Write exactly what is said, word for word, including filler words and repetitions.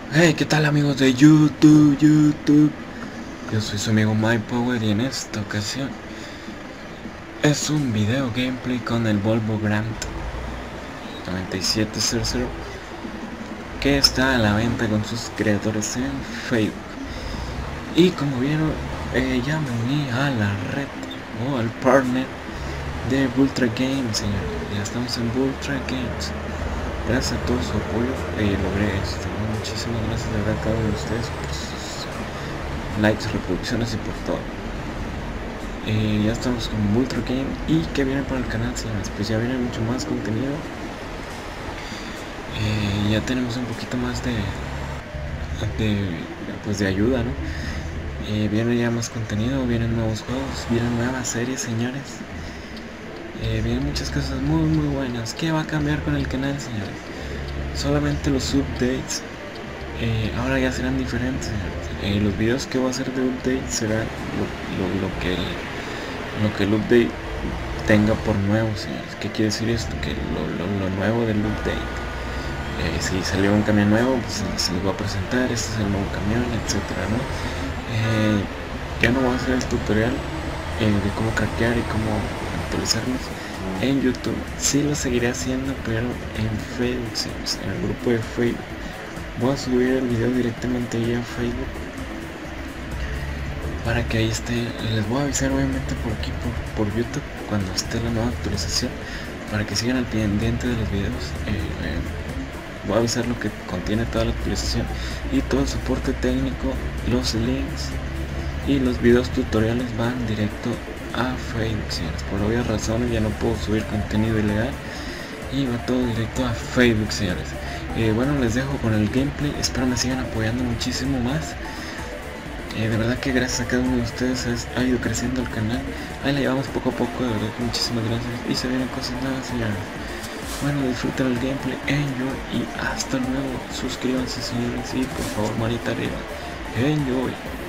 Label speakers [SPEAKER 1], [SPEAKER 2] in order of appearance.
[SPEAKER 1] Hey, ¿qué tal amigos de YouTube, YouTube? Yo soy su amigo MyPower y en esta ocasión es un video gameplay con el Volvo Grant noventa y siete cero cero que está a la venta con sus creadores en Facebook. Y como vieron, eh, ya me uní a la red o al partner de Ultra Games, señor. Ya estamos en Ultra Games. Gracias a todo su apoyo eh, logré esto, ¿no? Muchísimas gracias de verdad a cada uno de ustedes por sus likes, reproducciones y por todo. Eh, ya estamos con Ultra Game y que viene para el canal, señores. Pues ya viene mucho más contenido. Eh, ya tenemos un poquito más de, de, pues de ayuda, ¿no? Eh, viene ya más contenido, vienen nuevos juegos, vienen nuevas series, señores. Eh, vienen muchas cosas muy muy buenas. ¿Qué va a cambiar con el canal, señores? Solamente los updates eh, ahora ya serán diferentes. Eh, los videos que voy a hacer de update serán lo, lo, lo que el, lo que el update tenga por nuevo, señores. ¿Qué quiere decir esto? Que lo, lo, lo nuevo del update, eh, si salió un camión nuevo, pues se les va a presentar, este es el nuevo camión, etcétera, ¿no? Eh, ya no voy a hacer el tutorial eh, de cómo craquear y cómo actualizarlos en YouTube. Sí lo seguiré haciendo, pero en Facebook, señores, en el grupo de Facebook. Voy a subir el video directamente ahí a Facebook para que ahí esté. Les voy a avisar obviamente por aquí por, por YouTube cuando esté la nueva actualización, para que sigan al pendiente de los videos. eh, eh, voy a avisar lo que contiene toda la actualización y todo el soporte técnico, los links y los videos tutoriales van directo a Facebook, señores. Por obvias razones ya no puedo subir contenido ilegal y va todo directo a Facebook, señores. Eh, bueno, les dejo con el gameplay. Espero me sigan apoyando muchísimo más. Eh, de verdad que gracias a cada uno de ustedes ha ido creciendo el canal. Ahí la llevamos poco a poco, de verdad que muchísimas gracias. Y se vienen cosas nuevas, señores. Bueno, disfruten el gameplay, enjoy y hasta luego. Suscríbanse, señores, y por favor manita arriba. Enjoy.